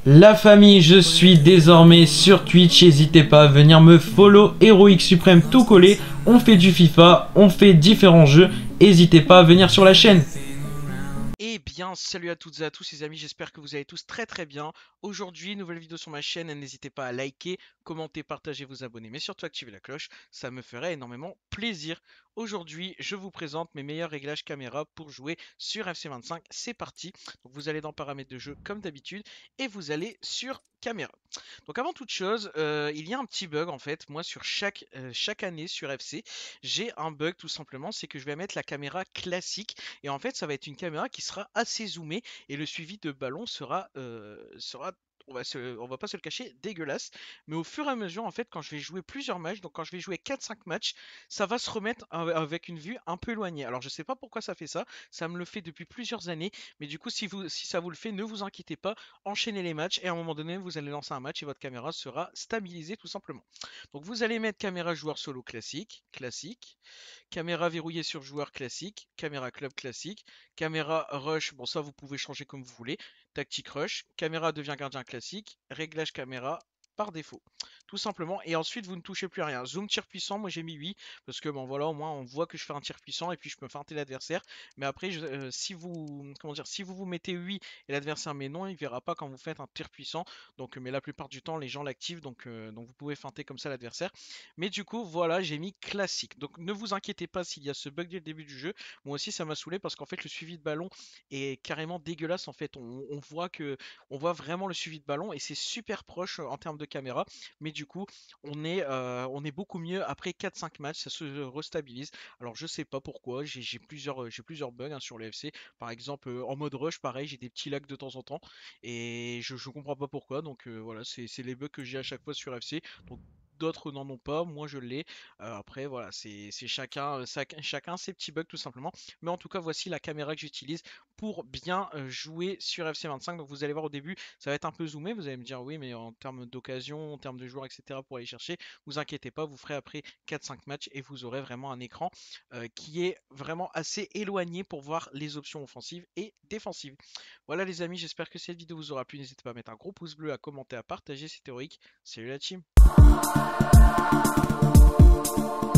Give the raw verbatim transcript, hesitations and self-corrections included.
La famille, je suis désormais sur Twitch, n'hésitez pas à venir me follow, Héroïque Suprême tout collé, on fait du FIFA, on fait différents jeux, n'hésitez pas à venir sur la chaîne. Eh bien, salut à toutes et à tous les amis, j'espère que vous allez tous très très bien. Aujourd'hui, nouvelle vidéo sur ma chaîne, n'hésitez pas à liker, commenter, partager, vous abonner, mais surtout activer la cloche, ça me ferait énormément plaisir. Aujourd'hui, je vous présente mes meilleurs réglages caméra pour jouer sur F C vingt-cinq, c'est parti. Donc vous allez dans paramètres de jeu comme d'habitude et vous allez sur caméra. Donc avant toute chose, euh, il y a un petit bug en fait, moi sur chaque, euh, chaque année sur F C, j'ai un bug tout simplement, c'est que je vais mettre la caméra classique et en fait ça va être une caméra qui sera assez zoomée et le suivi de ballon sera, euh, sera on va, se, on va pas se le cacher, dégueulasse. Mais au fur et à mesure, en fait, quand je vais jouer plusieurs matchs, donc quand je vais jouer quatre cinq matchs, ça va se remettre avec une vue un peu éloignée. Alors je sais pas pourquoi ça fait ça, ça me le fait depuis plusieurs années, mais du coup si, vous, si ça vous le fait, ne vous inquiétez pas, enchaînez les matchs et à un moment donné, vous allez lancer un match et votre caméra sera stabilisée tout simplement. Donc vous allez mettre caméra joueur solo classique, classique, caméra verrouillée sur joueur classique, caméra club classique, caméra rush, bon ça vous pouvez changer comme vous voulez, tactique rush, caméra devient gardien classique, réglage caméra par défaut. Tout simplement, et ensuite vous ne touchez plus à rien. Zoom tir puissant, moi j'ai mis huit, parce que bon voilà, au moins on voit que je fais un tir puissant et puis je peux feinter l'adversaire. Mais après, je, euh, si vous comment dire, si vous vous mettez huit et l'adversaire met non, il verra pas quand vous faites un tir puissant. Donc, mais la plupart du temps, les gens l'activent, donc, euh, donc vous pouvez feinter comme ça l'adversaire. Mais du coup, voilà, j'ai mis classique. Donc ne vous inquiétez pas s'il y a ce bug dès le début du jeu. Moi aussi, ça m'a saoulé parce qu'en fait, le suivi de ballon est carrément dégueulasse. En fait, on, on voit que, on voit vraiment le suivi de ballon et c'est super proche en termes de caméra. Mais du coup, on est, euh, on est beaucoup mieux après quatre cinq matchs. Ça se restabilise. Alors, je sais pas pourquoi. J'ai plusieurs, j'ai plusieurs bugs hein, sur le F C. Par exemple, euh, en mode rush, pareil, j'ai des petits lags de temps en temps et je, je comprends pas pourquoi. Donc euh, voilà, c'est les bugs que j'ai à chaque fois sur F C. Donc d'autres n'en ont pas, moi je l'ai. Euh, après voilà, c'est chacun, euh, chacun, chacun ses petits bugs tout simplement. Mais en tout cas, voici la caméra que j'utilise pour bien euh, jouer sur F C vingt-cinq. Donc vous allez voir au début, ça va être un peu zoomé. Vous allez me dire oui, mais en termes d'occasion, en termes de joueurs, et cetera pour aller chercher, vous inquiétez pas, vous ferez après quatre cinq matchs et vous aurez vraiment un écran euh, qui est vraiment assez éloigné pour voir les options offensives et défensives. Voilà les amis, j'espère que cette vidéo vous aura plu. N'hésitez pas à mettre un gros pouce bleu, à commenter, à partager, c'est théorique. Salut la team.